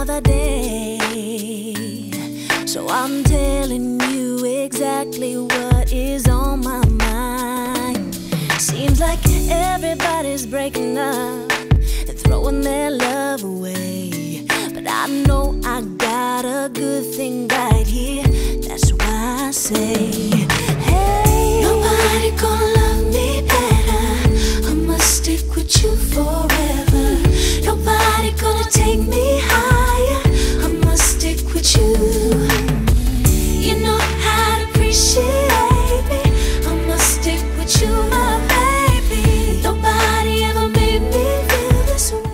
another day. So I'm telling you exactly what is on my mind. Seems like everybody's breaking up and throwing their love away, but I know I got a good thing right here. That's why I say, hey, nobody gonna love me better. I must stick with you forever. Nobody gonna take me higher. I must stick with you. You know how to appreciate me. I must stick with you, my baby. Nobody ever made me feel this way.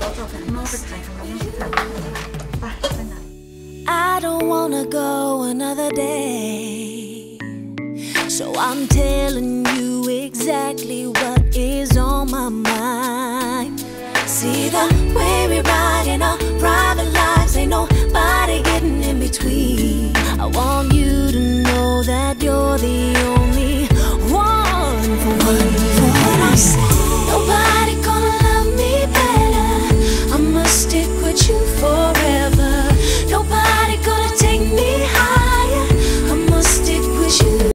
I don't wanna go another day, so I'm telling you exactly what is on my mind. See the way we're riding on